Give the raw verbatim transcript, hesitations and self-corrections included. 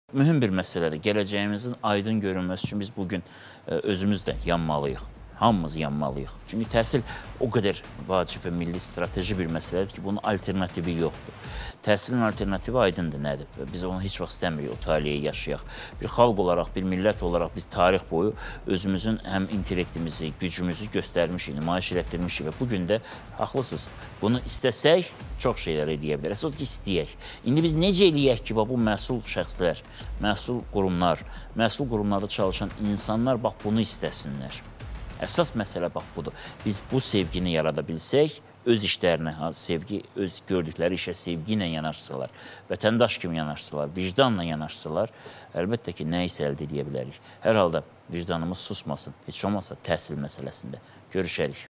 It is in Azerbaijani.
Mühüm bir məsələdir. Gələcəyimizin aydın görünməsi üçün biz bugün özümüz də yanmalıyıq. Hamımız yanmalıyıq. Çünki təhsil o qədər vacib və milli strateji bir məsələdir ki, bunun alternativi yoxdur. Təhsilin alternativi aydındır nədir? Biz onu heç vaxt istəmirik, o taliyə yaşayaq. Bir xalq olaraq, bir millət olaraq biz tarix boyu özümüzün həm intellektimizi, gücümüzü göstərmişik, nümayiş elətdirmişik və bugün də haqlısınız. Bunu istəsək, çox şeylər eləyə bilərik. Əsas odur ki, istəyək. İndi biz necə eləyək ki, bu məsul şəxslər, məsul qurumlar, məsul qurumlarda çalışan insanlar bax bunu istəsinlər. Əsas məsələ bax budur. Biz bu sevgini yarada bilsək, öz işlərinə sevgi, öz gördükləri işə sevgi ilə yanaşsalar, vətəndaş kimi yanaşsalar, vicdanla yanaşsalar, əlbəttə ki, nə isə əldə edə bilərik. Hər halda vicdanımız susmasın, heç olmasa təhsil məsələsində. Görüşərik.